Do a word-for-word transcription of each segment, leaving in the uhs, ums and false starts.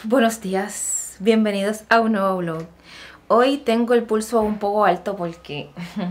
Buenos días, bienvenidos a un nuevo vlog. Hoy tengo el pulso un poco alto porque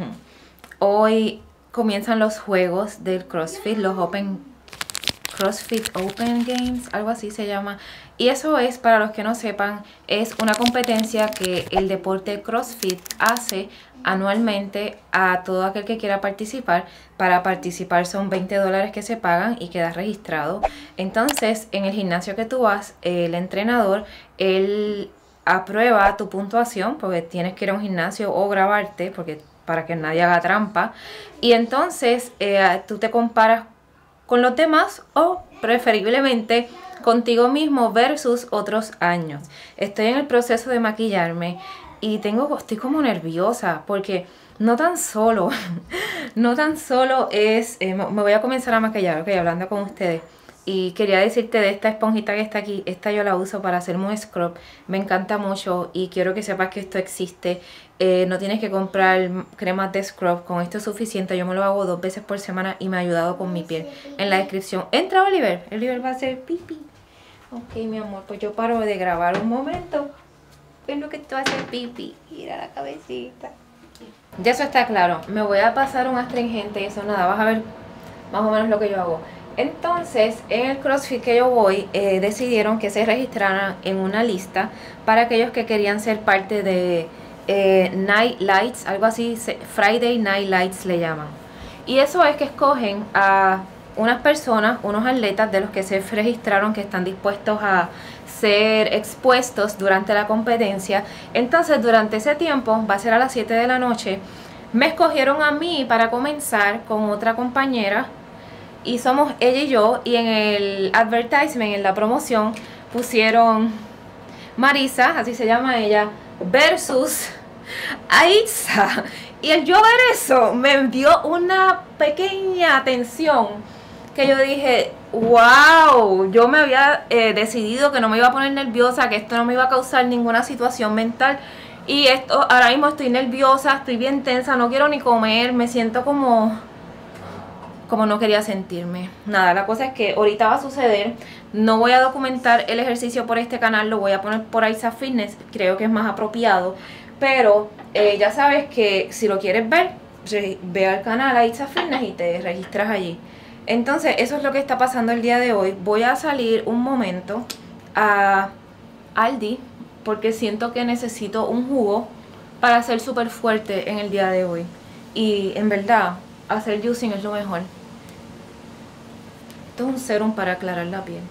hoy comienzan los juegos del CrossFit, los Open CrossFit Open Games, algo así se llama. Y eso es, para los que no sepan, es una competencia que el deporte CrossFit hace anualmente a todo aquel que quiera participar. Para participar son veinte dólares que se pagan y quedas registrado. Entonces, en el gimnasio que tú vas, el entrenador, él aprueba tu puntuación, porque tienes que ir a un gimnasio o grabarte, porque para que nadie haga trampa. Y entonces eh, tú te comparas con los demás o preferiblemente contigo mismo versus otros años. Estoy en el proceso de maquillarme y tengo, estoy como nerviosa porque no tan solo, no tan solo es, eh, me voy a comenzar a maquillar, ok, hablando con ustedes. Y quería decirte de esta esponjita que está aquí, esta yo la uso para hacerme un scrub, me encanta mucho y quiero que sepas que esto existe. Eh, no tienes que comprar cremas de scrub, con esto es suficiente, yo me lo hago dos veces por semana y me ha ayudado con mi piel. En la descripción, entra Oliver, Oliver va a hacer pipí. Ok, mi amor, pues yo paro de grabar un momento, es lo que tú haces pipí, mira la cabecita. Ya eso está claro, me voy a pasar un astringente y eso nada, vas a ver más o menos lo que yo hago. Entonces, en el CrossFit que yo voy, eh, decidieron que se registraran en una lista para aquellos que querían ser parte de eh, Night Lights, algo así, Friday Night Lights le llaman. Y eso es que escogen a unas personas, unos atletas de los que se registraron que están dispuestos a ser expuestos durante la competencia. Entonces, durante ese tiempo, va a ser a las siete de la noche, me escogieron a mí para comenzar con otra compañera. Y somos ella y yo, y en el advertisement, en la promoción, pusieron Marisa, así se llama ella, versus Aitza. Y el yo ver eso me dio una pequeña atención que yo dije, wow, yo me había eh, decidido que no me iba a poner nerviosa, que esto no me iba a causar ninguna situación mental. Y esto, ahora mismo estoy nerviosa, estoy bien tensa, no quiero ni comer, me siento como... como no quería sentirme. Nada, la cosa es que ahorita va a suceder. No voy a documentar el ejercicio por este canal, lo voy a poner por Aitza Fitness, creo que es más apropiado. Pero eh, ya sabes que si lo quieres ver, ve al canal Aitza Fitness y te registras allí. Entonces, eso es lo que está pasando el día de hoy. Voy a salir un momento a Aldi, porque siento que necesito un jugo para ser súper fuerte en el día de hoy. Y en verdad, hacer juicing es lo mejor. Esto es un serum para aclarar la piel.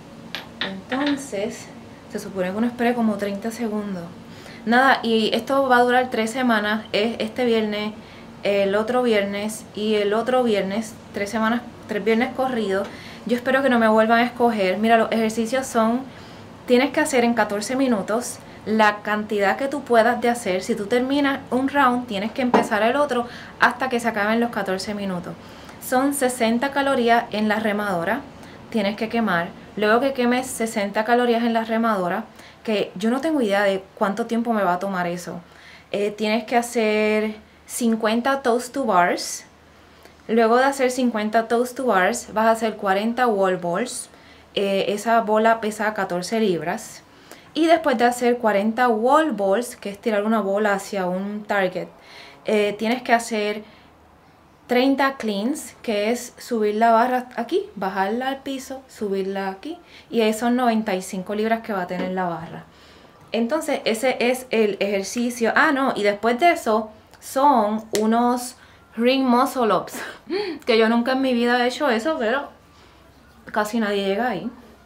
Entonces, se supone que uno espere como treinta segundos. Nada, y esto va a durar tres semanas. Es este viernes, el otro viernes y el otro viernes. Tres semanas, tres viernes corridos. Yo espero que no me vuelvan a escoger. Mira, los ejercicios son... Tienes que hacer en catorce minutos la cantidad que tú puedas de hacer. Si tú terminas un round, tienes que empezar el otro hasta que se acaben los catorce minutos. Son sesenta calorías en la remadora, tienes que quemar. Luego que quemes sesenta calorías en la remadora, que yo no tengo idea de cuánto tiempo me va a tomar eso. Eh, tienes que hacer cincuenta toast to bars. Luego de hacer cincuenta toast to bars, vas a hacer cuarenta wall balls. Eh, esa bola pesa catorce libras. Y después de hacer cuarenta wall balls, que es tirar una bola hacia un target, eh, tienes que hacer treinta cleans, que es subir la barra aquí, bajarla al piso, subirla aquí, y ahí son noventa y cinco libras que va a tener la barra. Entonces ese es el ejercicio. Ah, no, y después de eso son unos ring muscle ups, que yo nunca en mi vida he hecho eso, pero casi nadie llega ahí.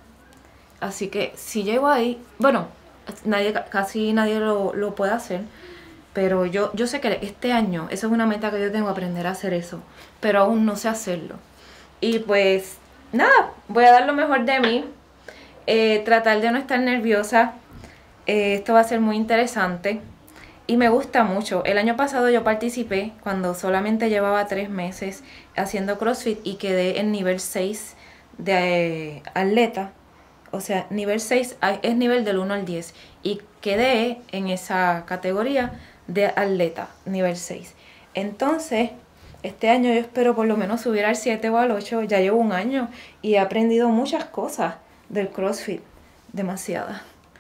Así que si llego ahí, bueno, nadie, casi nadie lo, lo puede hacer. Pero yo, yo sé que este año, esa es una meta que yo tengo, aprender a hacer eso. Pero aún no sé hacerlo. Y pues, nada, voy a dar lo mejor de mí. Eh, tratar de no estar nerviosa. Eh, esto va a ser muy interesante. Y me gusta mucho. El año pasado yo participé cuando solamente llevaba tres meses haciendo CrossFit y quedé en nivel seis de eh, atleta. O sea, nivel seis es nivel del uno al diez. Y quedé en esa categoría de atleta, nivel seis. Entonces, este año yo espero por lo menos subir al siete o al ocho. Ya llevo un año y he aprendido muchas cosas del CrossFit. Demasiadas.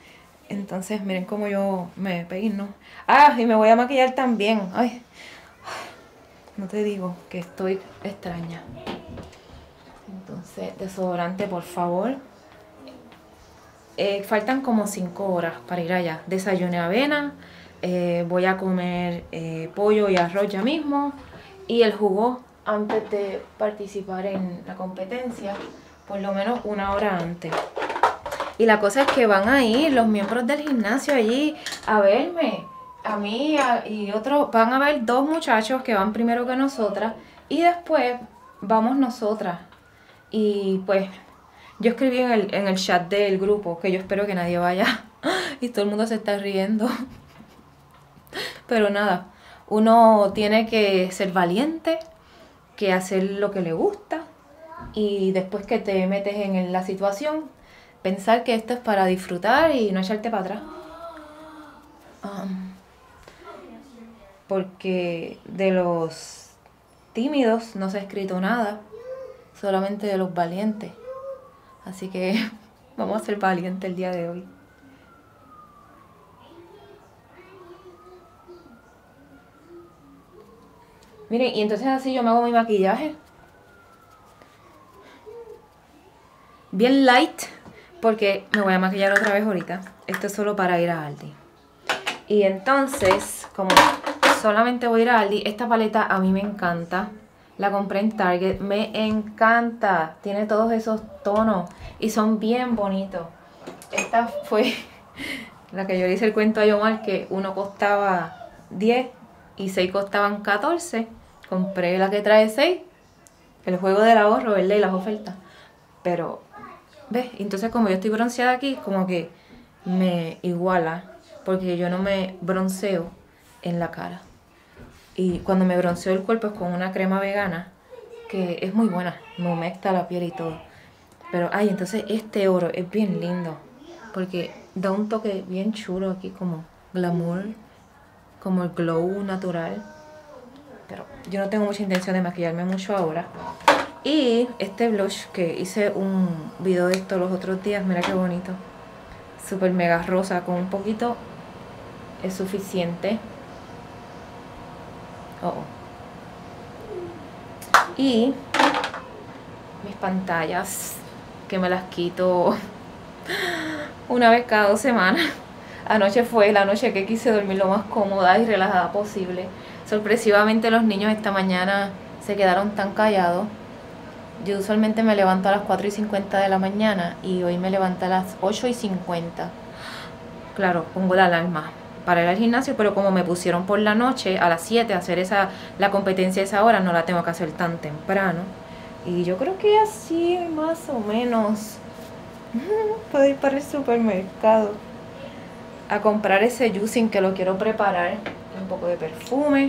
Entonces miren cómo yo me peino. Ah, y me voy a maquillar también. Ay, no te digo que estoy extraña. Entonces, desodorante, por favor. Eh, faltan como cinco horas para ir allá. Desayuné avena. Eh, voy a comer eh, pollo y arroz ya mismo. Y el jugo antes de participar en la competencia. Por lo menos una hora antes. Y la cosa es que van a ir los miembros del gimnasio allí a verme. A mí a, y otros. Van a ver dos muchachos que van primero que nosotras. Y después vamos nosotras. Y pues yo escribí en el, en el chat del grupo que yo espero que nadie vaya. Y todo el mundo se está riendo. Pero nada, uno tiene que ser valiente, que hacer lo que le gusta. Y después que te metes en la situación, pensar que esto es para disfrutar y no echarte para atrás. Um, porque de los tímidos no se ha escrito nada. Solamente de los valientes. Así que vamos a ser valientes el día de hoy. Miren, y entonces así yo me hago mi maquillaje. Bien light. Porque me voy a maquillar otra vez ahorita. Esto es solo para ir a Aldi. Y entonces, como solamente voy a ir a Aldi, esta paleta a mí me encanta. La compré en Target, me encanta, tiene todos esos tonos y son bien bonitos. Esta fue la que yo le hice el cuento a Yomar, que uno costaba diez y seis costaban catorce. Compré la que trae seis, el juego del ahorro, ¿verdad? Y las ofertas. Pero, ¿ves? Entonces como yo estoy bronceada aquí, como que me iguala, porque yo no me bronceo en la cara. Y cuando me bronceo el cuerpo es con una crema vegana, que es muy buena, me humecta la piel y todo. Pero, ay, entonces este oro es bien lindo, porque da un toque bien chulo aquí, como glamour, como el glow natural. Pero yo no tengo mucha intención de maquillarme mucho ahora. Y este blush, que hice un video de esto los otros días, mira qué bonito. Súper mega rosa, con un poquito es suficiente. Oh, oh. Y mis pantallas, que me las quito una vez cada dos semanas. Anoche fue la noche que quise dormir lo más cómoda y relajada posible. Sorpresivamente los niños esta mañana se quedaron tan callados. Yo usualmente me levanto a las cuatro y cincuenta de la mañana y hoy me levanto a las ocho y cincuenta. Claro, pongo la alarma para ir al gimnasio, pero como me pusieron por la noche a las siete a hacer esa, la competencia a esa hora, no la tengo que hacer tan temprano. Y yo creo que así más o menos puedo ir para el supermercado a comprar ese juicing que lo quiero preparar. Un poco de perfume.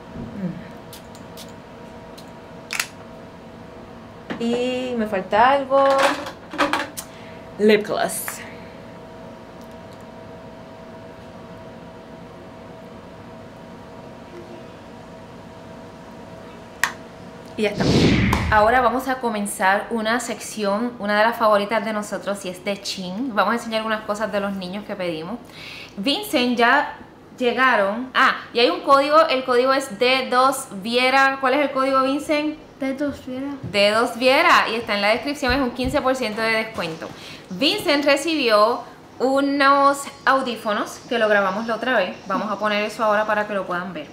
Y me falta algo. Lip gloss. Y ya está. Ahora vamos a comenzar una sección, una de las favoritas de nosotros, y es de Shein. Vamos a enseñar algunas cosas de los niños que pedimos. Vincent ya llegaron. Ah, y hay un código, el código es D dos Viera. ¿Cuál es el código, Vincent? D dos Viera. D dos Viera, y está en la descripción, es un quince por ciento de descuento. Vincent recibió unos audífonos que lo grabamos la otra vez. Vamos a poner eso ahora para que lo puedan ver.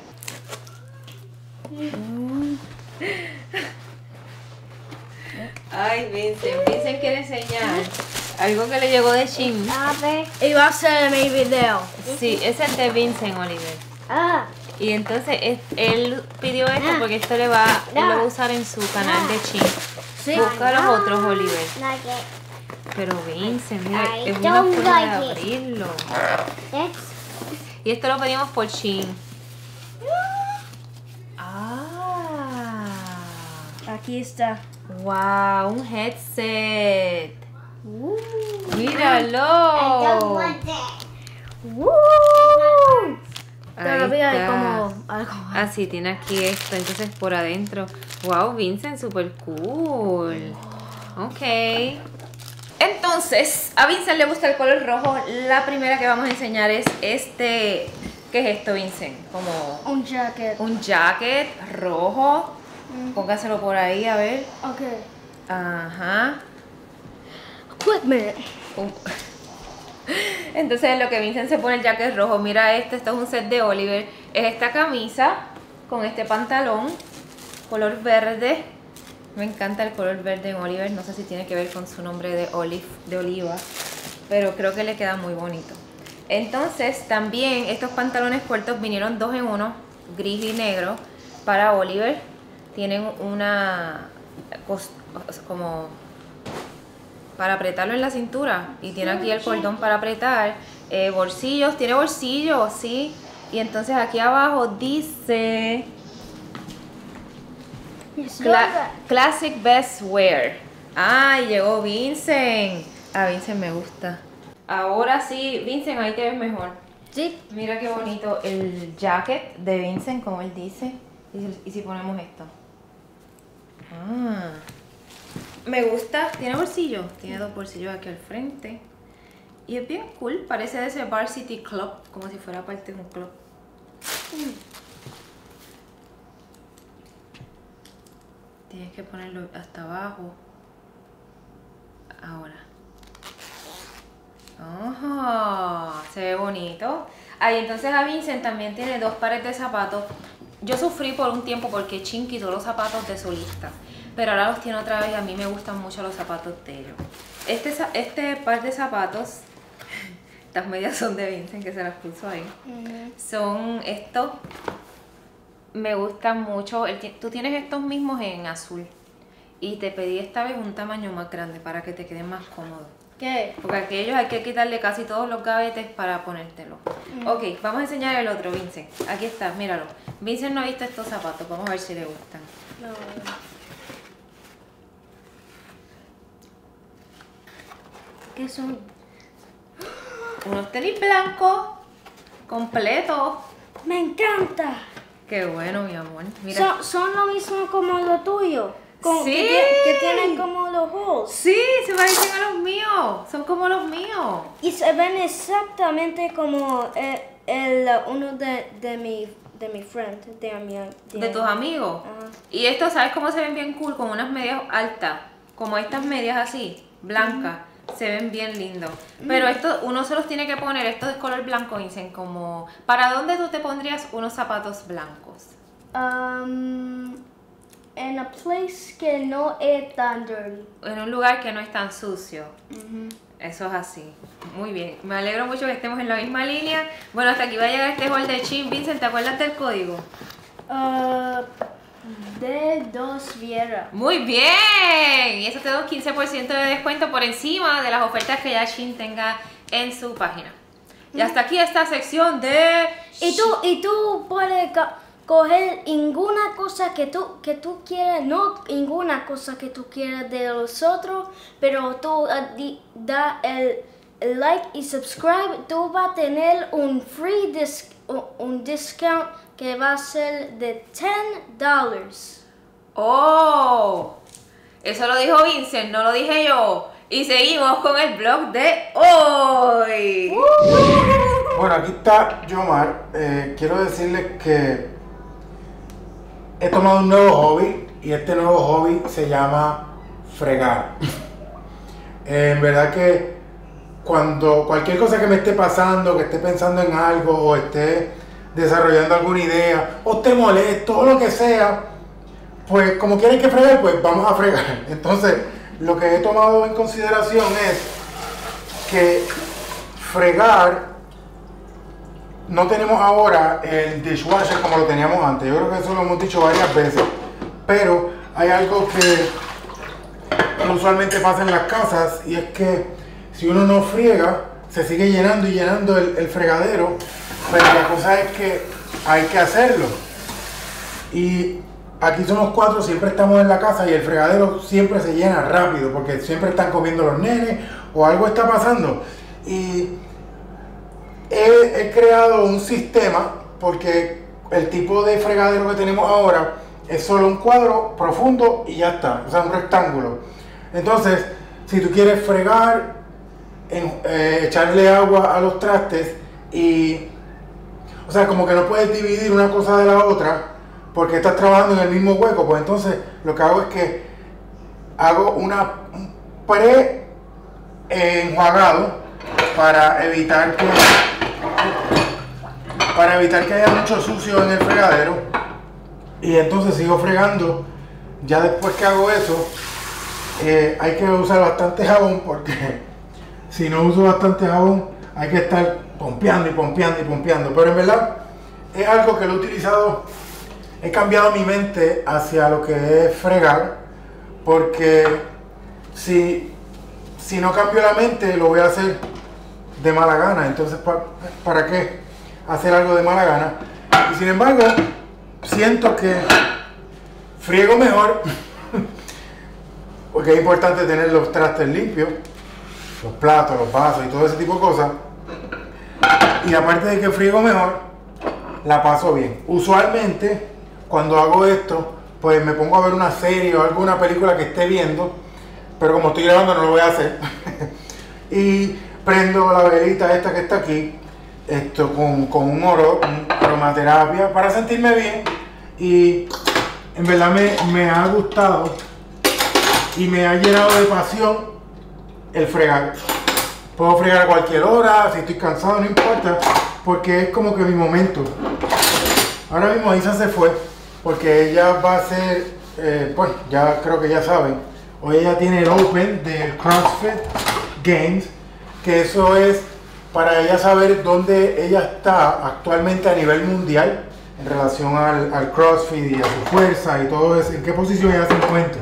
Ay, Vincent, Vincent quiere enseñar algo que le llegó de Shein. A ver. Y va a ser mi video. Sí, ese es de Vincent, Oliver. Ah. Y entonces es, él pidió esto porque esto le va, él lo va a usar en su canal de Shein. Sí. Busca los otros, Oliver. Like it. Pero Vincent, mira, I es una don't forma like de it. abrirlo. It's Y esto lo pedimos por Shein. Ah. aquí está. Wow, un headset. Uh. Míralo. Uh. Ahí Todavía hay está. como algo. Ah, sí, tiene aquí esto, entonces por adentro. Wow, Vincent, super cool. Ok. Entonces, a Vincent le gusta el color rojo. La primera que vamos a enseñar es este. ¿Qué es esto, Vincent? Como Un jacket. un jacket rojo. Mm. Póngaselo por ahí, a ver. Ok. Ajá. Equipment. Uh. Entonces, en lo que Vincent se pone el jacket rojo, mira este, esto es un set de Oliver. Es esta camisa con este pantalón, color verde. Me encanta el color verde en Oliver, no sé si tiene que ver con su nombre de olive, de oliva, pero creo que le queda muy bonito. Entonces, también estos pantalones cortos vinieron dos en uno, gris y negro, para Oliver. Tienen una, como para apretarlo en la cintura, y tiene aquí el cordón para apretar, eh, bolsillos, tiene bolsillos, sí, y entonces aquí abajo dice Cla Classic Best Wear. Ay, llegó Vincent. A Vincent me gusta. Ahora sí, Vincent, ahí te ves mejor. Sí. Mira qué bonito el jacket de Vincent, como él dice. ¿Y si, y si ponemos esto? Ah, me gusta. Tiene bolsillo. Tiene dos bolsillos aquí al frente. Y es bien cool. Parece de ese Varsity Club, como si fuera parte de un club. Mm. Tienes que ponerlo hasta abajo. Ahora. ¡Oh! Se ve bonito. Ahí entonces a Vincent también tiene dos pares de zapatos. Yo sufrí por un tiempo porque Chin quitó los zapatos de solista, pero ahora los tiene otra vez y a mí me gustan mucho los zapatos de ellos. Este, este par de zapatos, estas medias son de Vincent, que se las puso ahí. Mm. Son estos. Me gustan mucho. El, tú tienes estos mismos en azul. Y te pedí esta vez un tamaño más grande para que te queden más cómodos. ¿Qué? Porque aquellos hay que quitarle casi todos los gavetes para ponértelo. Mm. Ok, vamos a enseñar el otro, Vincent. Aquí está, míralo. Vincent no ha visto estos zapatos. Vamos a ver si le gustan. No. ¿Qué son? Unos tenis blancos. Completos. Me encanta. Qué bueno, mi amor. Mira. Son, son lo mismo como lo tuyo. Con, sí. Que, que tienen como los holes. Sí, se parecen a los míos. Son como los míos. Y se ven exactamente como el, el uno de, de mi de mi friend, de, mi, de, de tus amigos. Uh-huh. Y estos, ¿sabes cómo se ven bien cool? Con unas medias altas. Como estas medias así, blancas. Uh-huh. Se ven bien lindos. Uh-huh. Pero esto uno se los tiene que poner, estos de color blanco, dicen como... ¿Para dónde tú te pondrías unos zapatos blancos? Um, en a place que no es tan dirty. En un lugar que no es tan sucio. Uh-huh. Eso es así. Muy bien. Me alegro mucho que estemos en la misma línea. Bueno, hasta aquí va a llegar este haul de Chin. Vincent, ¿te acuerdas del código? Uh, D dos Viera. Muy bien. Y eso te da un quince por ciento de descuento por encima de las ofertas que ya Chin tenga en su página. Y hasta aquí esta sección de... Y tú, y tú puedes coger ninguna cosa que tú, que tú quieras, no ninguna cosa que tú quieras de los otros, pero tú uh, di, da el, el like y subscribe, tú vas a tener un free disc, un, un discount que va a ser de ten dólares. ¡Oh! Eso lo dijo Vincent, no lo dije yo. Y seguimos con el blog de hoy. Uh. Bueno, aquí está Yomar. Eh, quiero decirles que he tomado un nuevo hobby y este nuevo hobby se llama fregar. eh, en verdad que cuando cualquier cosa que me esté pasando, que esté pensando en algo o esté desarrollando alguna idea o esté molesto o lo que sea, pues como quieren que fregar, pues vamos a fregar. Entonces lo que he tomado en consideración es que fregar, no tenemos ahora el dishwasher como lo teníamos antes. Yo creo que eso lo hemos dicho varias veces, pero hay algo que usualmente pasa en las casas y es que si uno no friega, se sigue llenando y llenando el, el fregadero, pero la cosa es que hay que hacerlo. Y aquí somos cuatro, siempre estamos en la casa y el fregadero siempre se llena rápido porque siempre están comiendo los nenes o algo está pasando. Y he, he creado un sistema porque el tipo de fregadero que tenemos ahora es solo un cuadro profundo y ya está, o sea, un rectángulo. Entonces, si tú quieres fregar, en, eh, echarle agua a los trastes y, o sea, como que no puedes dividir una cosa de la otra porque estás trabajando en el mismo hueco, pues entonces lo que hago es que hago una un pre enjuagado para evitar que para evitar que haya mucho sucio en el fregadero, y entonces sigo fregando. Ya después que hago eso, eh, hay que usar bastante jabón, porque si no uso bastante jabón hay que estar pompeando y pompeando y pompeando. Pero en verdad es algo que lo he utilizado, he cambiado mi mente hacia lo que es fregar, porque si, si no cambio la mente lo voy a hacer de mala gana. Entonces ¿para, para qué hacer algo de mala gana? Y sin embargo siento que friego mejor porque es importante tener los trastes limpios, los platos, los vasos y todo ese tipo de cosas. Y aparte de que friego mejor, la paso bien. Usualmente cuando hago esto, pues me pongo a ver una serie o alguna película que esté viendo, pero como estoy grabando no lo voy a hacer. Y prendo la velita esta que está aquí, esto con, con un oro, un aromaterapia, para sentirme bien. Y en verdad me, me ha gustado y me ha llenado de pasión el fregar. Puedo fregar a cualquier hora, si estoy cansado, no importa, porque es como que mi momento. Ahora mismo Isa se fue, porque ella va a hacer, eh, pues ya creo que ya saben, hoy ella tiene el Open del CrossFit Games, que eso es para ella saber dónde ella está actualmente a nivel mundial en relación al, al CrossFit y a su fuerza y todo eso, en qué posición ella se encuentra.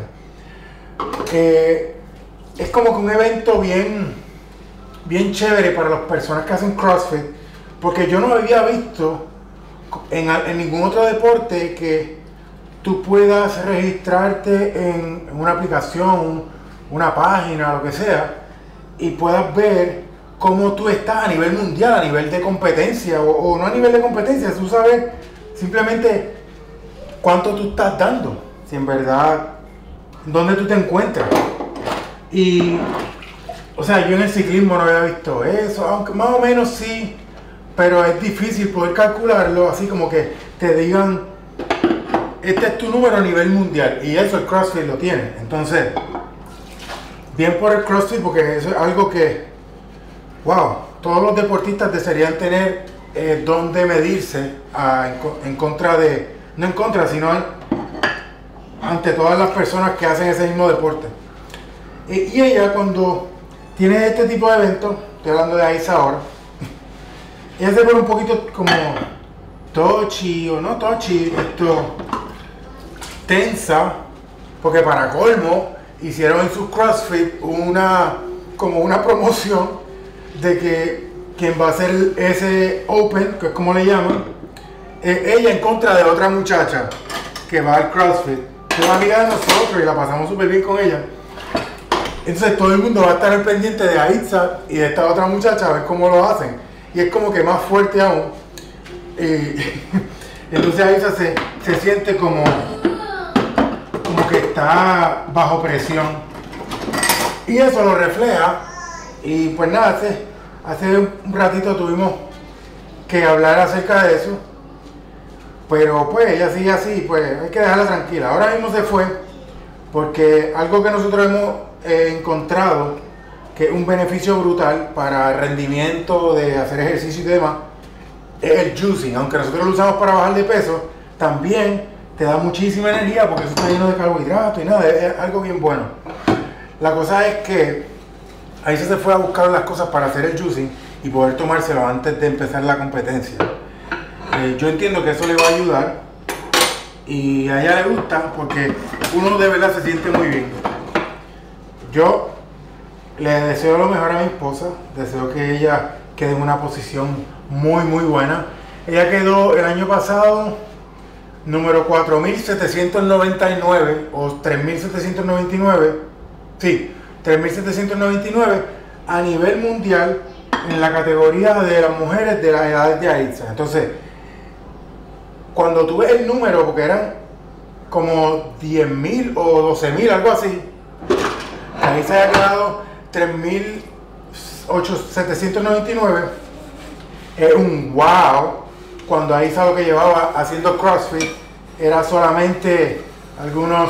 Eh, es como que un evento bien, bien chévere para las personas que hacen CrossFit, porque yo no había visto en, en ningún otro deporte que tú puedas registrarte en, en una aplicación, una página, lo que sea, y puedas ver cómo tú estás a nivel mundial, a nivel de competencia, o, o no a nivel de competencia, tú sabes simplemente cuánto tú estás dando, si en verdad, dónde tú te encuentras. Y, o sea, yo en el ciclismo no había visto eso, aunque más o menos sí, pero es difícil poder calcularlo, así como que te digan, este es tu número a nivel mundial, y eso el CrossFit lo tiene. Entonces, bien por el CrossFit, porque eso es algo que, wow, todos los deportistas desearían tener eh, donde medirse a, en, en contra de, no en contra, sino en, ante todas las personas que hacen ese mismo deporte. Y, y ella, cuando tiene este tipo de eventos, estoy hablando de Aiza ahora, ella se pone un poquito como touchy, o no touchy, esto, tensa, porque para colmo hicieron en su CrossFit una, como una promoción de que quien va a hacer ese Open, que es como le llaman, eh, ella en contra de otra muchacha que va al CrossFit, que es una amiga de nosotros y la pasamos súper bien con ella. Entonces todo el mundo va a estar al pendiente de Aiza y de esta otra muchacha a ver cómo lo hacen, y es como que más fuerte aún. Y entonces Aiza se, se siente como como que está bajo presión, y eso lo refleja. Y pues nada, hace, hace un ratito tuvimos que hablar acerca de eso, pero pues ella sigue así, pues hay que dejarla tranquila. Ahora mismo se fue porque algo que nosotros hemos eh, encontrado que es un beneficio brutal para el rendimiento de hacer ejercicio y demás es el juicing. Aunque nosotros lo usamos para bajar de peso, también te da muchísima energía porque eso está lleno de carbohidratos y nada, es algo bien bueno. La cosa es que ahí se fue a buscar las cosas para hacer el juicing y poder tomárselo antes de empezar la competencia. Eh, yo entiendo que eso le va a ayudar y a ella le gusta porque uno de verdad se siente muy bien. Yo le deseo lo mejor a mi esposa, deseo que ella quede en una posición muy muy buena. Ella quedó el año pasado número cuatro mil setecientos noventa y nueve o tres mil setecientos noventa y nueve, sí, tres mil setecientos noventa y nueve a nivel mundial en la categoría de las mujeres de las edades de Aiza. Entonces, cuando tú ves el número, porque eran como diez mil o doce mil, algo así, ahí se haya quedado tres mil setecientos noventa y nueve es un wow, cuando Aiza lo que llevaba haciendo CrossFit era solamente algunos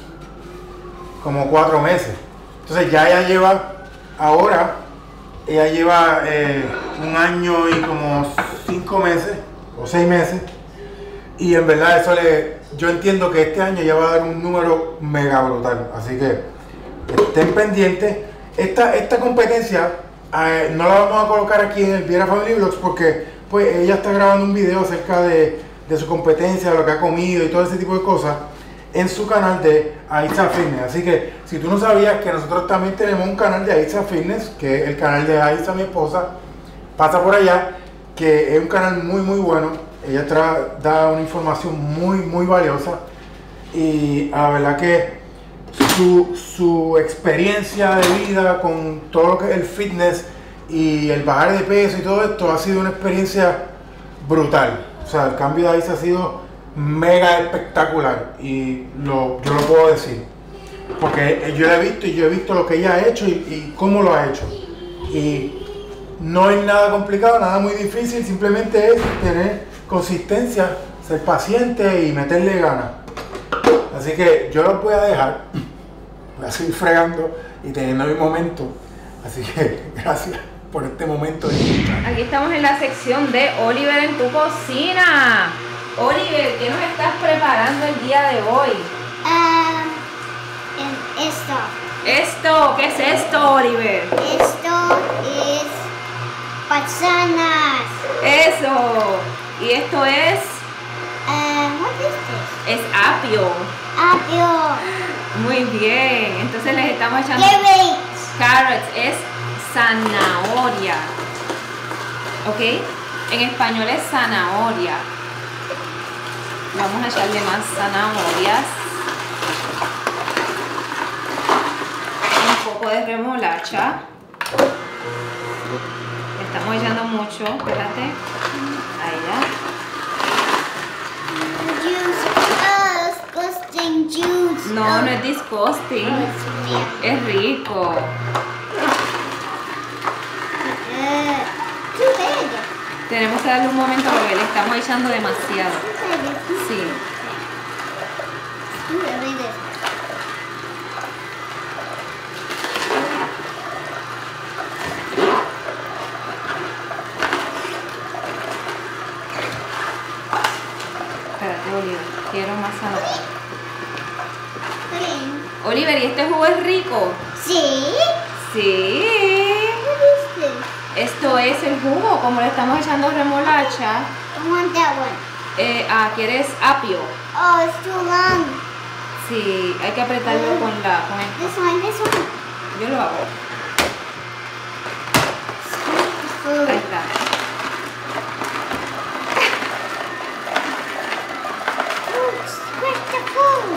como cuatro meses. Entonces ya ella lleva, ahora, ella lleva eh, un año y como cinco meses o seis meses, y en verdad eso le, yo entiendo que este año ya va a dar un número mega brutal, así que estén pendientes. Esta, esta competencia eh, no la vamos a colocar aquí en el Viera Family Vlogs porque pues ella está grabando un video acerca de, de su competencia, de lo que ha comido y todo ese tipo de cosas en su canal de Aiza Fitness. Así que si tú no sabías que nosotros también tenemos un canal de Aiza Fitness, que es el canal de Aiza, mi esposa, pasa por allá, que es un canal muy muy bueno. Ella tra da una información muy muy valiosa, y la verdad que su, su experiencia de vida con todo lo que es el fitness y el bajar de peso y todo esto ha sido una experiencia brutal. O sea, el cambio de Aiza ha sido mega espectacular, y lo, yo lo puedo decir porque yo la he visto y yo he visto lo que ella ha hecho y, y cómo lo ha hecho, y no es nada complicado, nada muy difícil, simplemente es tener consistencia, ser paciente y meterle ganas. Así que yo los voy a dejar, voy a seguir fregando y teniendo mi momento, así que gracias por este momento de escuchar. Aquí estamos en la sección de Oliver en tu cocina. Oliver, ¿qué nos estás preparando el día de hoy? Um, esto. Esto, ¿qué es esto, Oliver? Esto es manzanas. Eso. Y esto es, Uh, what is this? es apio. Apio. Muy bien. Entonces les estamos echando Carrots. carrots, es zanahoria. ¿Ok? En español es zanahoria. Vamos a echarle más zanahorias. Un poco de remolacha. Le estamos echando mucho, espérate. Ahí ya. Juice. Oh, disgusting juice. No, no es disgusting. Oh, Es rico. Uh, too big. Tenemos que darle un momento porque le estamos echando demasiado. Sí. Too big. Espérate, Oliver. Quiero más zanahoria. Green. Oliver, ¿y este jugo es rico? See? Sí. What is this? Esto es el jugo, como le estamos echando remolacha. I want that one. Eh, ah, ¿quieres apio? Oh, it's too long. Sí, hay que apretarlo con la con esto. This one, this one. Yo lo hago. Food. Ahí está. Food. Squish the food.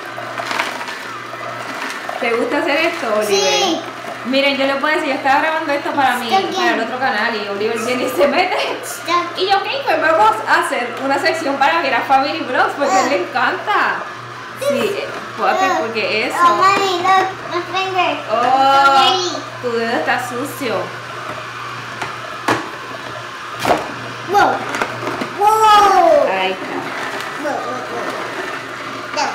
¿Te gusta hacer esto, Oliver? Sí. Miren, yo le puedo decir, yo estaba grabando esto para mí, Está bien. para el otro canal, y Oliver viene y se mete. Stuck. Y yo, ok, pues vamos a hacer una sección para Viera Family Vlogs, porque a él le encanta. Sí, eh, papi, porque eso. Oh, mommy, look, my finger. Oh, Dirty. tu dedo está sucio. Whoa. Whoa. Ahí está. Whoa, whoa, whoa. No.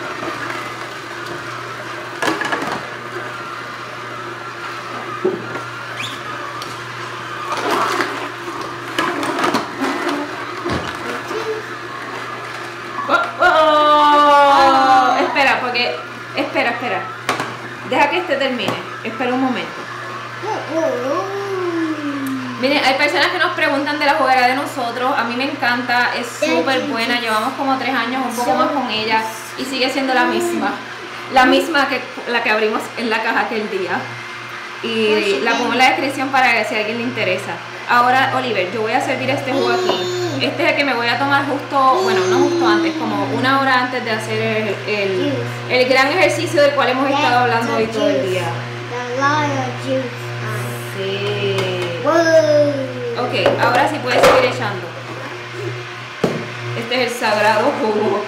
Oh, oh. Espera, porque. Espera, espera. Deja que este termine. Espera un momento. Whoa, whoa. Miren, hay personas que nos preguntan de la juguera de nosotros. A mí me encanta, es súper buena. Llevamos como tres años, un poco más con ella, y sigue siendo la misma. La misma que la que abrimos en la caja aquel día. Y la pongo en la descripción para que si a alguien le interesa. Ahora, Oliver, yo voy a servir este jugo aquí. Este es el que me voy a tomar justo, bueno, no justo antes, como una hora antes de hacer el, el, el gran ejercicio del cual hemos estado hablando hoy todo el día. The lot of juice. Sí. Whoa. Ok, ahora sí puedes seguir echando. Este es el sagrado jugo.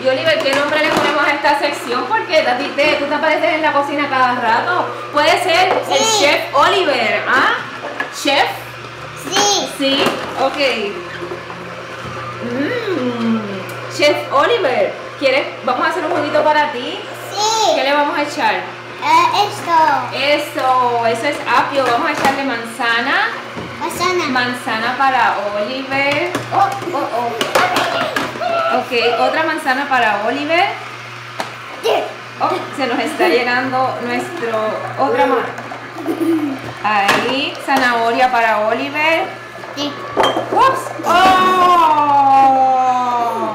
Y Oliver, ¿qué nombre le ponemos a esta sección? Porque a ti te, tú te apareces en la cocina cada rato. Puede ser sí. el Chef Oliver, ¿ah? ¿Chef? Sí. Sí, ok. Mm. Chef Oliver, ¿quieres? Vamos a hacer un juguito para ti. Sí. ¿Qué le vamos a echar? Uh, esto. Eso, eso es apio. Vamos a echarle manzana. Manzana. Manzana para Oliver. Oh, oh, oh. Ok, otra manzana para Oliver. Oh, se nos está llegando nuestro otra más. Ahí, zanahoria para Oliver. Sí. Ups. Oh.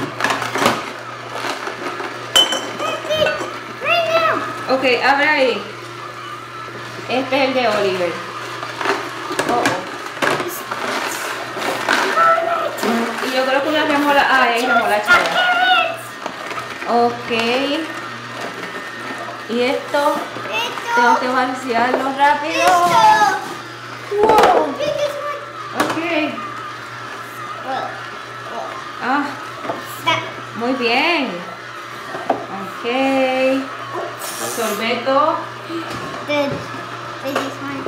Ok, abre ahí. Este es el de Oliver. Oh, oh. Y yo creo que una remolacha. Ah, ahí remolacha. Ok. Y esto. Tengo que vaciarlo rápido. Wow. Ok. Ah. Muy bien. Ok. Sorbeto. Good. This one.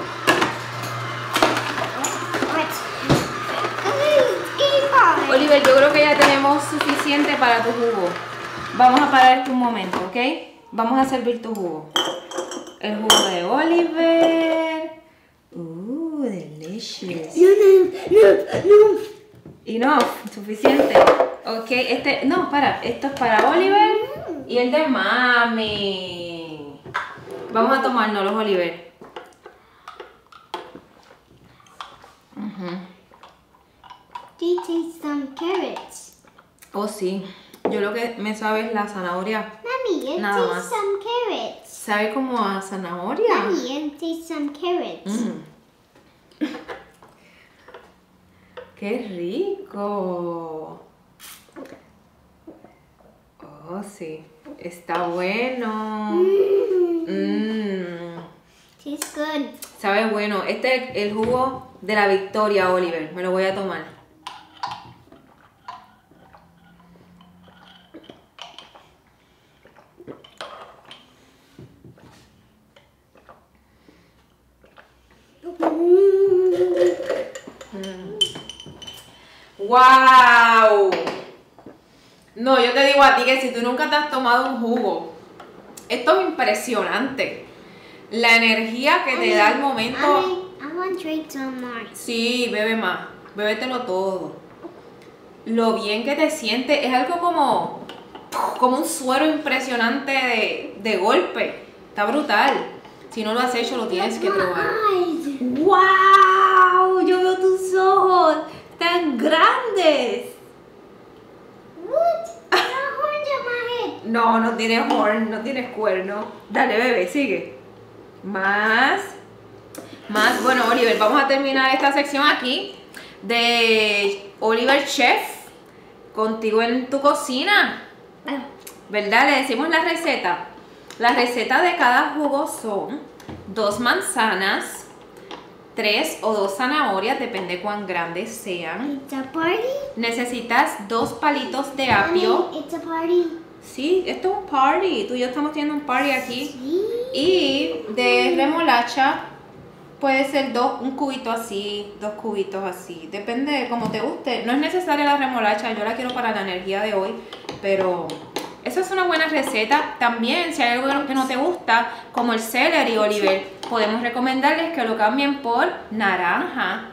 Oliver, yo creo que ya tenemos suficiente para tu jugo. Vamos a parar esto un momento, ¿ok? Vamos a servir tu jugo. El jugo de Oliver. Uh, delicious. No, no, no, no. Enough, suficiente. Ok, este, no, para, esto es para Oliver y el de mami. Vamos a tomárnoslos, Oliver. Uh-huh. Do you taste some carrots? Oh, sí. Yo lo que me sabe es la zanahoria. Mommy, it Nada tastes más. some carrots. ¿Sabe como a zanahoria? Mommy, it tastes some carrots. Mm. ¡Qué rico! Oh, sí. Está bueno. Mm. Tastes good. Sabe bueno. Este es el jugo de la victoria, Oliver. Me lo voy a tomar. ¡Wow! No, yo te digo a ti que si tú nunca te has tomado un jugo, esto es impresionante. La energía que te da el momento. Mommy, I want to drink some more. Sí, bebe más. Bébetelo todo. Lo bien que te sientes. Es algo como, como un suero impresionante de, de golpe. Está brutal. Si no lo has hecho, lo tienes que probar. ¡Wow! Yo veo tus ojos tan grandes. What? No horns on my head. No, no tienes horn, no tienes cuerno. Dale, bebé, sigue. Más. Más. Bueno, Oliver, vamos a terminar esta sección aquí de Oliver Chef. Contigo en tu cocina. ¿Verdad? Le decimos la receta. La receta de cada jugo son dos manzanas, tres o dos zanahorias, depende cuán grandes sean. It's a party? Necesitas dos palitos de apio. Mommy, it's a party. Sí, esto es un party. Tú y yo estamos teniendo un party aquí. Sí. Y de remolacha puede ser dos, un cubito así, dos cubitos así. Depende de cómo te guste. No es necesaria la remolacha, yo la quiero para la energía de hoy, pero esa es una buena receta. También, si hay algo que no te gusta, como el celery, Oliver, podemos recomendarles que lo cambien por naranja.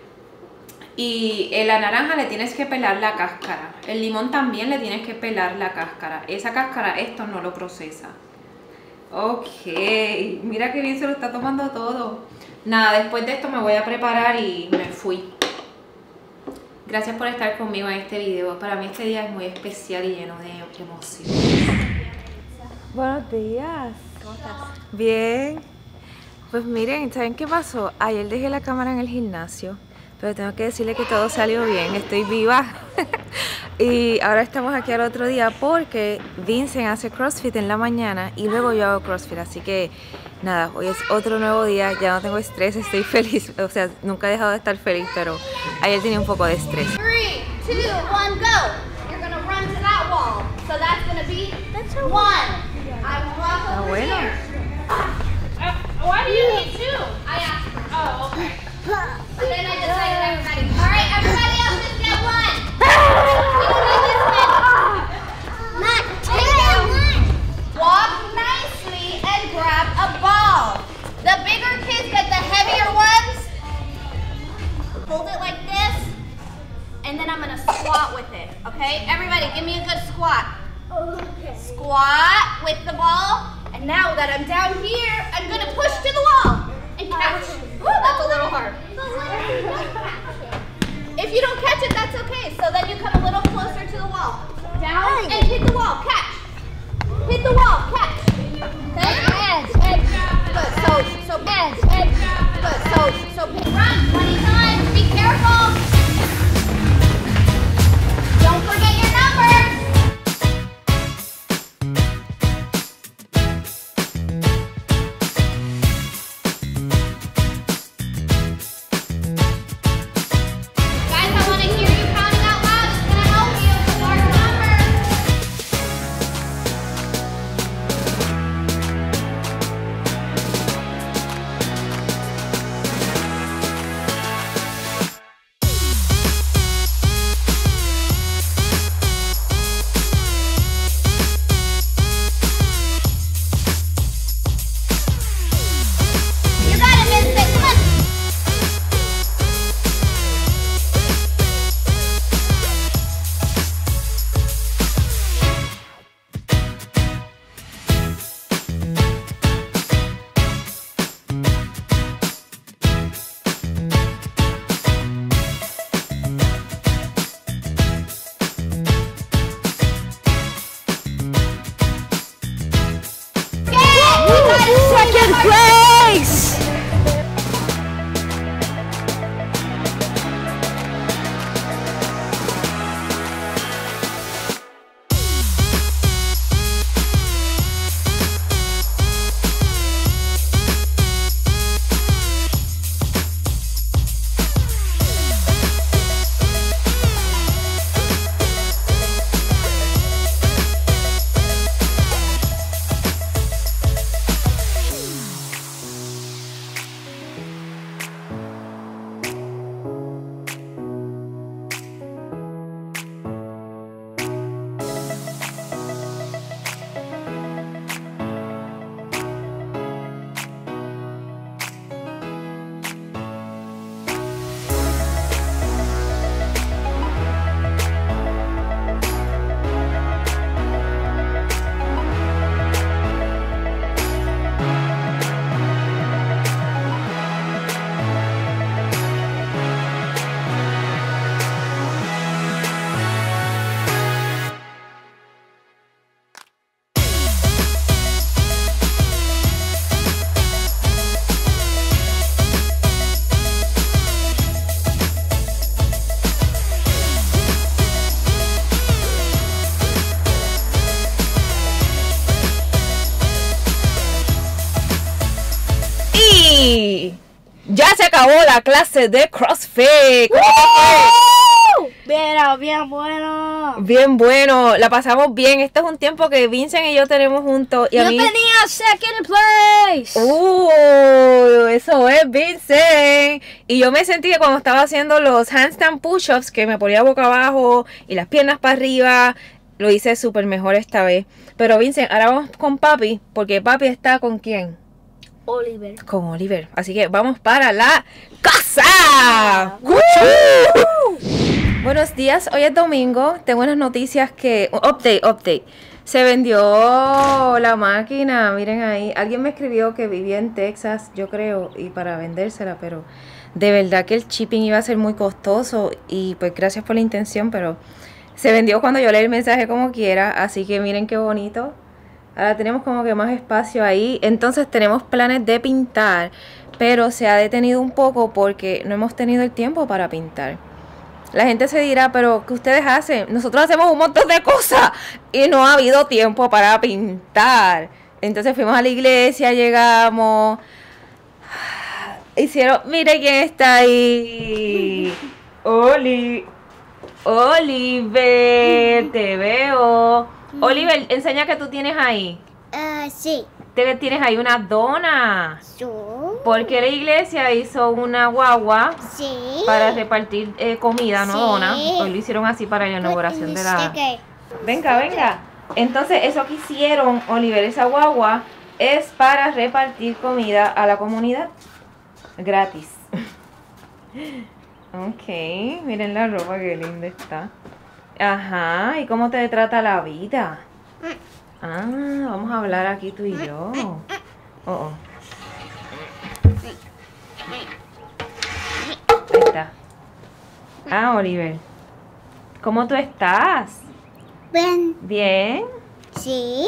Y en la naranja le tienes que pelar la cáscara. El limón también le tienes que pelar la cáscara. Esa cáscara esto no lo procesa. Ok, mira qué bien se lo está tomando todo. Nada, después de esto me voy a preparar y me fui. Gracias por estar conmigo en este video. Para mí este día es muy especial y lleno de emoción. Buenos días. ¿Cómo estás? Bien. Pues miren, ¿saben qué pasó? Ayer dejé la cámara en el gimnasio, pero tengo que decirle que todo salió bien, estoy viva. Y ahora estamos aquí al otro día porque Vincent hace CrossFit en la mañana y luego yo hago CrossFit, así que nada, hoy es otro nuevo día, ya no tengo estrés, estoy feliz, o sea, nunca he dejado de estar feliz, pero ayer tenía un poco de estrés. Three, two, one, go. You're gonna run to that wall. So that's gonna be one. I will walk over bueno. here. Uh, why do you need two? I asked for two. Oh, okay. And then I decided everybody. All right, everybody else just get one. You don't need this many. Matt, take that one. Walk nicely and grab a ball. The bigger kids get the heavier ones. Hold it like this. And then I'm gonna squat with it, okay? Everybody, give me a good squat. Okay. Squat with the ball. And now that I'm down here, I'm gonna push to the wall and catch. Ooh, that's a little hard. If you don't catch it, that's okay. So then you come a little closer to the wall. Down and hit the wall, catch. Hit the wall, catch. Okay? Edge, edge. Good, so, so edge, edge. Good, so, so run twenty times, be careful. Don't forget your numbers. Guys, I want to hear you counting out loud. It's going to help you with more numbers. You got it, Vincent. Come on. Second place. Ya se acabó la clase de CrossFit. ¿Cómo te fue? Pero bien bueno. Bien bueno, la pasamos bien. Este es un tiempo que Vincent y yo tenemos juntos. Y Yo a mí... tenía second place. Uh, eso es Vincent. Y yo me sentí que cuando estaba haciendo los handstand push-ups, que me ponía boca abajo y las piernas para arriba, lo hice súper mejor esta vez. Pero Vincent, ahora vamos con papi, porque papi está ¿con quién? Oliver. Con Oliver. Así que vamos para la casa. ¡Woo! Buenos días, hoy es domingo. Tengo unas noticias que... Update, update. Se vendió la máquina, miren ahí. Alguien me escribió que vivía en Texas, yo creo, y para vendérsela, pero de verdad que el shipping iba a ser muy costoso. Y pues gracias por la intención, pero se vendió cuando yo leí el mensaje como quiera. Así que miren qué bonito. Ahora tenemos como que más espacio ahí. Entonces tenemos planes de pintar, pero se ha detenido un poco porque no hemos tenido el tiempo para pintar. La gente se dirá, pero ¿qué ustedes hacen? Nosotros hacemos un montón de cosas y no ha habido tiempo para pintar. Entonces fuimos a la iglesia, llegamos, hicieron, mire quién está ahí. Oli, Oliver, te veo. Oliver, enseña que tú tienes ahí. Ah, sí. Te tienes ahí una dona. Sí. Porque la iglesia hizo una guagua Sí. para repartir eh, comida, no Sí. dona. Hoy lo hicieron así para la inauguración de la... Venga, venga. Entonces, eso que hicieron, Oliver, esa guagua, es para repartir comida a la comunidad. Gratis. Ok, miren la ropa, que linda está. Ajá, ¿y cómo te trata la vida? Ah, vamos a hablar aquí tú y yo. Oh, oh. Ahí está. Ah, Oliver, ¿cómo tú estás? Bien. ¿Bien? Sí.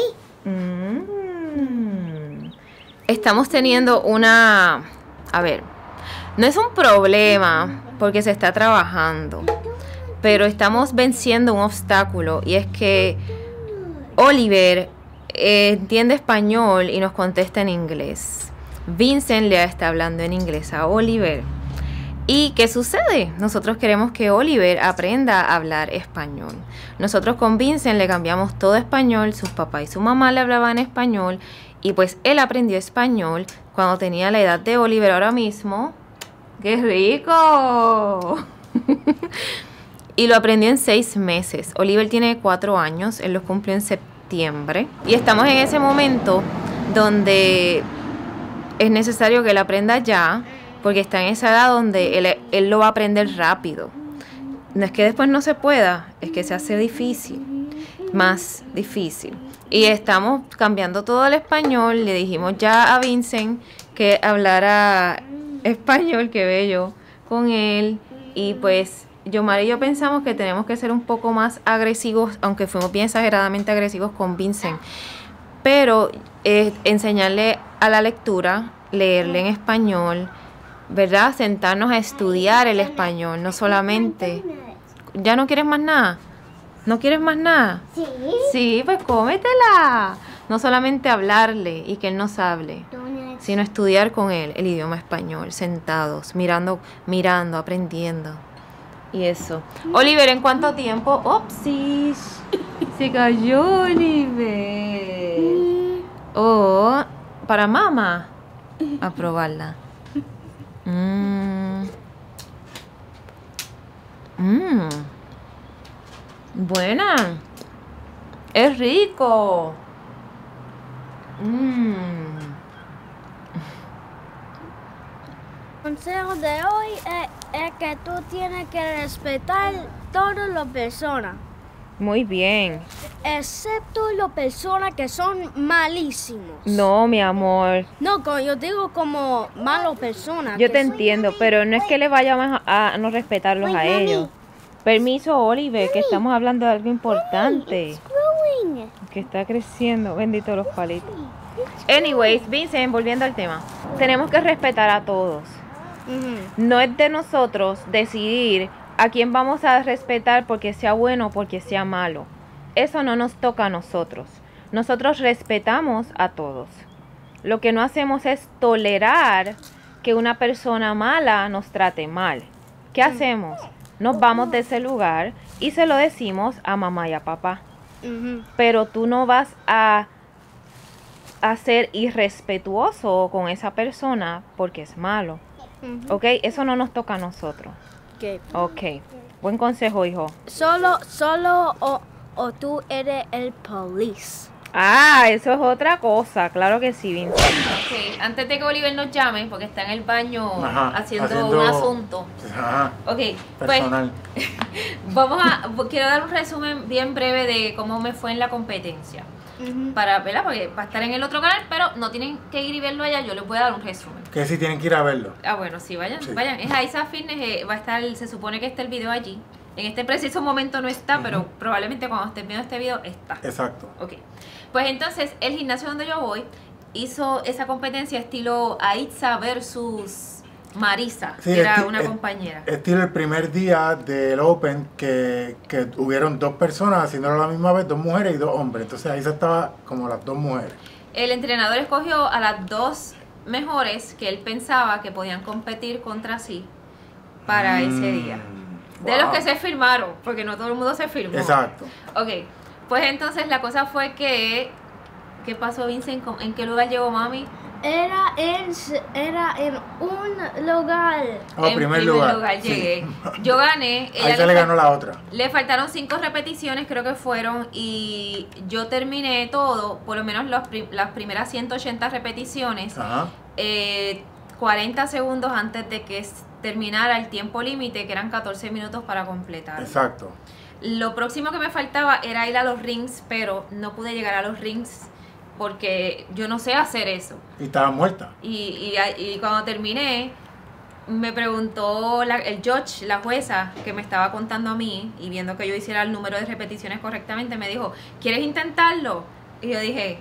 Mm. Estamos teniendo una... A ver, no es un problema porque se está trabajando, pero estamos venciendo un obstáculo, y es que Oliver eh, entiende español y nos contesta en inglés. Vincent le está hablando en inglés a Oliver. ¿Y qué sucede? Nosotros queremos que Oliver aprenda a hablar español. Nosotros con Vincent le cambiamos todo español, sus papás y su mamá le hablaban español, y pues él aprendió español cuando tenía la edad de Oliver ahora mismo. ¡Qué rico! Y lo aprendió en seis meses. Oliver tiene cuatro años, él los cumplió en septiembre. Y estamos en ese momento donde es necesario que él aprenda ya, porque está en esa edad donde él, él lo va a aprender rápido. No es que después no se pueda, es que se hace difícil, más difícil. Y estamos cambiando todo el español. Le dijimos ya a Vincent que hablara español, que bello, con él. Y pues Yomar y yo pensamos que tenemos que ser un poco más agresivos, aunque fuimos bien exageradamente agresivos con Vincent. Pero eh, enseñarle a la lectura, leerle en español, ¿verdad? Sentarnos a estudiar el español, no solamente... ¿Ya no quieres más nada? ¿No quieres más nada? Sí. Sí, pues cómetela. No solamente hablarle y que él nos hable, sino estudiar con él el idioma español, sentados, mirando, mirando, aprendiendo. Y eso. Oliver, ¿en cuánto tiempo? ¡Opsis! Se cayó Oliver. Oh, para mamá. A probarla. Mmm. Mmm. Buena. Es rico. Mmm. El consejo de hoy es, es que tú tienes que respetar todas las personas, Muy bien. excepto las personas que son malísimos. No, mi amor. No, co- yo digo como malas personas. Yo que te son- entiendo, pero no es que le vayamos a, a no respetarlos a ellos. Permiso, Oliver, que estamos hablando de algo importante. It's growing. Que está creciendo. Bendito los palitos. Anyways, Vincent, volviendo al tema. Tenemos que respetar a todos. Ujú. No es de nosotros decidir a quién vamos a respetar porque sea bueno o porque sea malo. Eso no nos toca a nosotros. Nosotros respetamos a todos. Lo que no hacemos es tolerar que una persona mala nos trate mal. ¿Qué hacemos? Nos vamos de ese lugar y se lo decimos a mamá y a papá. Ujú. Pero tú no vas a, a ser irrespetuoso con esa persona porque es malo. Ujú. ¿Ok? Eso no nos toca a nosotros. Okay. Ok. Buen consejo, hijo. Solo, solo o, o tú eres el police. Ah, eso es otra cosa. Claro que sí, Vincent. Ok, antes de que Oliver nos llame, porque está en el baño Ajá, haciendo, haciendo- un asunto. Ajá, Ok, pues personal. vamos a... Quiero dar un resumen bien breve de cómo me fue en la competencia. Ujú. Para, ¿verdad? Porque va a estar en el otro canal, pero no tienen que ir y verlo allá. Yo les voy a dar un resumen. Que sí tienen que ir a verlo. Ah, bueno, sí, vayan, Sí. vayan. Es Aiza Fitness, eh, va a estar, se supone que está el video allí. En este preciso momento no está, Ujú. pero probablemente cuando estén viendo este video está. Exacto. Ok. Pues entonces, el gimnasio donde yo voy hizo esa competencia estilo Aitza versus Marisa, Sí, que era esti- una es- compañera. Estilo el primer día del Open que, que hubieron dos personas haciéndolo a la misma vez, dos mujeres y dos hombres. Entonces ahí se estaba como las dos mujeres. El entrenador escogió a las dos mejores que él pensaba que podían competir contra sí para ese día. Mm, De wow. los que se firmaron, porque no todo el mundo se firmó. Exacto. Ok, Pues entonces la cosa fue que... ¿Qué pasó, Vincent? ¿En qué lugar llegó mami? Era en, era en un lugar. Oh, en primer primer lugar, lugar, sí. llegué. Yo gané. Ahí se le ganó la otra. Le faltaron cinco repeticiones, creo que fueron, y yo terminé todo, por lo menos los pri- las primeras ciento ochenta repeticiones, Ajá. eh, cuarenta segundos antes de que s- terminara el tiempo límite, que eran catorce minutos para completar. Exacto. Lo próximo que me faltaba era ir a los rings, pero no pude llegar a los rings porque yo no sé hacer eso. Y estaba muerta. Y, y, y cuando terminé, me preguntó la- el judge, la jueza, que me estaba contando a mí y viendo que yo hiciera el número de repeticiones correctamente, me dijo, ¿quieres intentarlo? Y yo dije,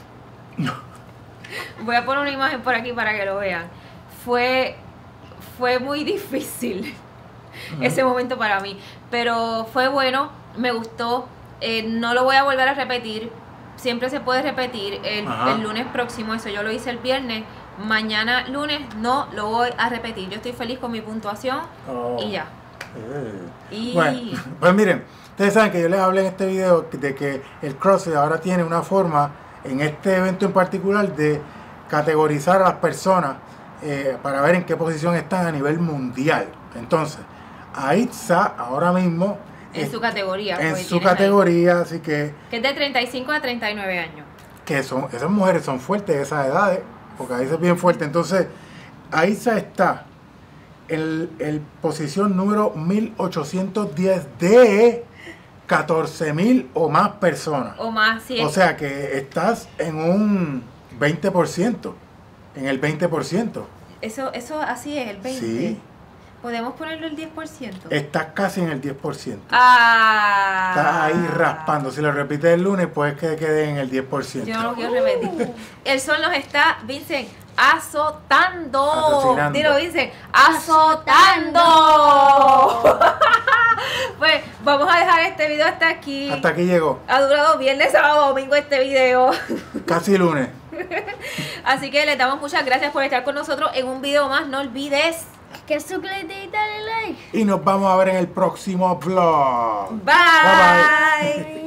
voy a poner una imagen por aquí para que lo vean. Fue, fue muy difícil ese momento para mí, pero fue bueno, me gustó. Eh, no lo voy a volver a repetir. Siempre se puede repetir el, Ajá. el lunes próximo. Eso yo lo hice el viernes. Mañana lunes no lo voy a repetir. Yo estoy feliz con mi puntuación Oh. y ya. Eh. Y Bueno, pues miren, ustedes saben que yo les hablé en este video de que el CrossFit ahora tiene una forma, en este evento en particular, de categorizar a las personas eh, para ver en qué posición están a nivel mundial. Entonces, Aitza ahora mismo en es- su categoría. en porque su tienes ahí, categoría, así que, que es de treinta y cinco a treinta y nueve años. que son, esas mujeres son fuertes de esas edades, porque Aitza es bien fuerte. Entonces, Aitza está en el posición número mil ochocientos diez de catorce mil o más personas. O más, sí. O sea que estás en un veinte por ciento, en el veinte por ciento. eso, eso así es, el veinte. Sí, ¿Podemos ponerlo el diez por ciento? estás casi en el diez por ciento. Ah. Estás ahí raspando. Si lo repites el lunes, puedes que quede en el diez por ciento. Yo no lo quiero repetir. El sol nos está, Vincent, azotando. Asesinando. Dilo, Vincent, azotando. Pues vamos a dejar este video hasta aquí. Hasta aquí llegó. Ha durado viernes, sábado, domingo este video. Casi lunes. Así que les damos muchas gracias por estar con nosotros en un video más. No olvides. Que suscríbete y dale like. Y nos vamos a ver en el próximo vlog. Bye. Bye, bye.